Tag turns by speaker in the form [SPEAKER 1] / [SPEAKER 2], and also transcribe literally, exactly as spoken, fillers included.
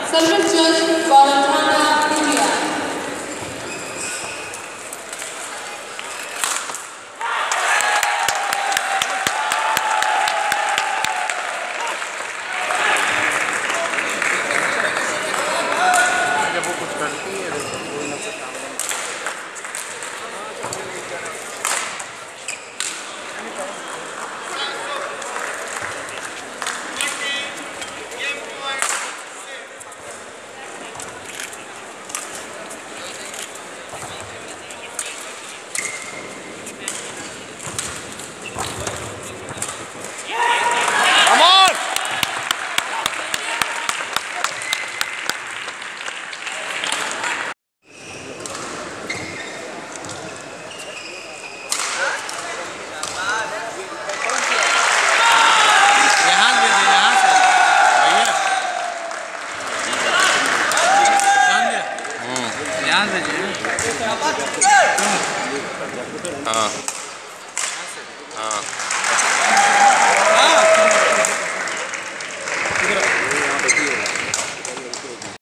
[SPEAKER 1] Central Church, Guadalajara, India.
[SPEAKER 2] जब वो कुछ करती है तो कोई ना कुछ सामने ध्यान दीजिए। हाँ।